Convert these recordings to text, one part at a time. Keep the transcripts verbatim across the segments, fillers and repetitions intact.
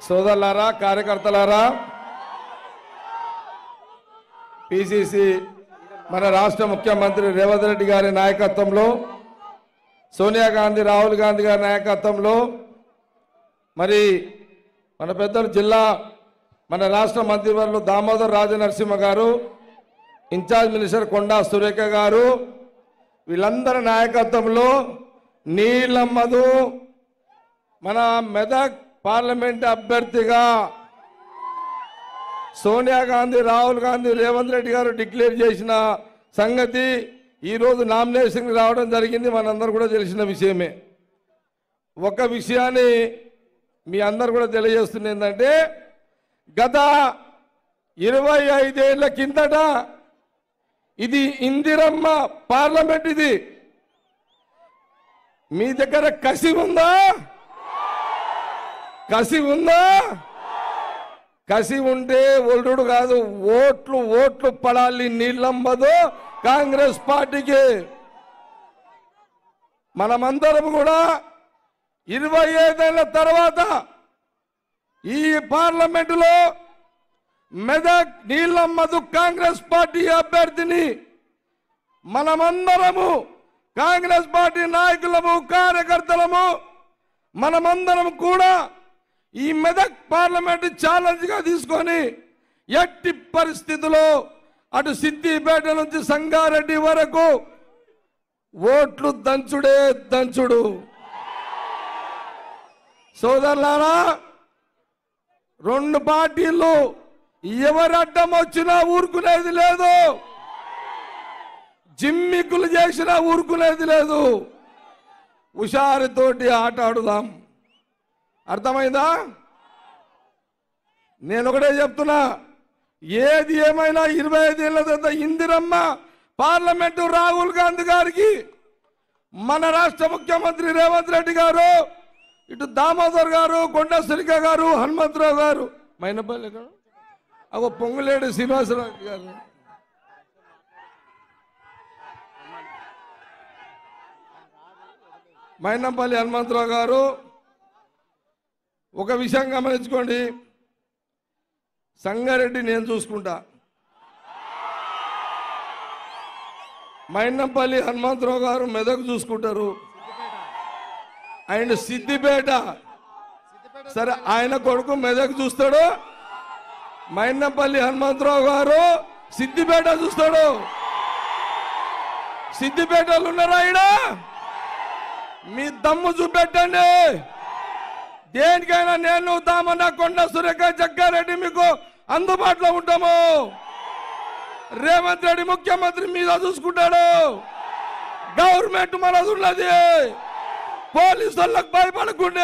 సోదరులారా, కార్యకర్తలారా, పిసిసి మన రాష్ట్ర ముఖ్యమంత్రి రేవంత్ రెడ్డి గారి నాయకత్వంలో, సోనియా గాంధీ, రాహుల్ గాంధీ గారి నాయకత్వంలో, మరి మన పెద్దలు జిల్లా మన రాష్ట్ర మంత్రివర్యులు దామోదర్ రాజనరసింహ గారు, ఇన్ఛార్జ్ మినిస్టర్ కొండా సురేఖ గారు, వీళ్ళందరి నాయకత్వంలో నీలమ్మదు మన మెదక్ పార్లమెంట్ అభ్యర్థిగా సోనియా గాంధీ, రాహుల్ గాంధీ, రేవంత్ రెడ్డి గారు డిక్లేర్ చేసిన సంగతి ఈరోజు నామినేషన్ రావడం జరిగింది. మనందరూ కూడా తెలిసిన విషయమే. ఒక విషయాన్ని మీ అందరు కూడా తెలియజేస్తుంది ఏంటంటే, గత ఇరవై ఐదేళ్ల కిందట ఇది ఇందిరమ్మ పార్లమెంట్. ఇది మీ దగ్గర కసి ఉందా? కసి ఉందా? కసి ఉంటే ఒల్లుడు కాదు, ఓట్లు ఓట్లు పడాలి. నీళ్ళమ్మదు కాంగ్రెస్ పార్టీకి. మనమందరం కూడా ఇరవై ఐదేళ్ల తర్వాత ఈ పార్లమెంటులో మెదక్ నీళ్ళమ్మదు కాంగ్రెస్ పార్టీ అభ్యర్థిని మనమందరము, కాంగ్రెస్ పార్టీ నాయకులము, కార్యకర్తలము, మనమందరం కూడా ఈ మెదక్ పార్లమెంట్ ఛాలెంజ్ గా తీసుకొని ఎట్టి పరిస్థితుల్లో అటు సిద్దిపేట నుంచి సంగారెడ్డి వరకు ఓట్లు దంచుడే దంచుడు. సోదరులారా, రెండు పార్టీలు ఎవరు అడ్డం వచ్చినా ఊరుకునేది లేదు, జిమ్మికులు చేసినా ఊరుకునేది లేదు. హుషారుతోటి ఆట ఆడుదాం. అర్థమైందా? నేను ఒకటే చెప్తున్నా, ఏది ఏమైనా ఇరవై ఐదేళ్ల తర్వాత ఇందిరమ్మ పార్లమెంటు రాహుల్ గాంధీ గారికి, మన రాష్ట్ర ముఖ్యమంత్రి రేవంత్ రెడ్డి గారు, ఇటు దామోదర్ గారు, కొండ సురేఖ గారు, హనుమంతరావు గారు, మైనపల్లి గారు, అగో పొంగులేడు శ్రీనివాసరావు గారు, మైనంపల్లి హనుమంతరావు గారు. ఒక విషయం గమనించుకోండి, సంగారెడ్డి నేను చూసుకుంటా, మైనంపల్లి హనుమంతరావు గారు మెదక్ చూసుకుంటారు, ఆయన సిద్దిపేట, సరే ఆయన కొడుకు మెదక్ చూస్తాడు, మైనంపల్లి హనుమంతరావు గారు సిద్దిపేట చూస్తాడు. సిద్దిపేటలు ఉన్నారా? ఆయన మీ దమ్ము చూపెట్టండి. దేనికైనా నేను, దామన్న, కొండ సురేఖ, జగ్గారెడ్డి మీకు అందుబాటులో ఉంటాము. రేవంత్ రెడ్డి ముఖ్యమంత్రి మీద చూసుకుంటాడు. గవర్నమెంట్ మనది ఉన్నది, పోలీసు వాళ్ళకు భయపడకుండే.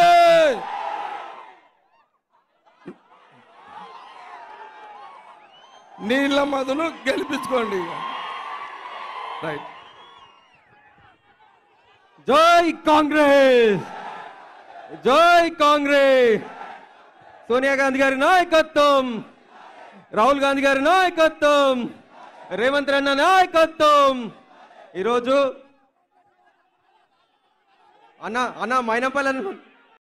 నీళ్ళ మధును గెలిపించుకోండి. రైట్. జై కాంగ్రెస్, జై కాంగ్రెస్. సోనియా గాంధీ గారి నాయకత్వం, రాహుల్ గాంధీ గారి నాయకత్వం, రేవంత్ రెడ్డి నాయకత్వం. ఈరోజు అన్న అన్న మైనంపల్లి